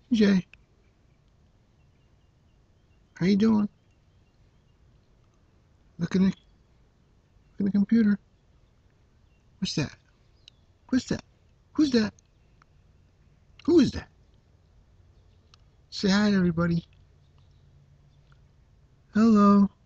Jay, how you doing? Look at the computer. What's that? What's that? Who's that? Who is that? Say hi to everybody. Hello.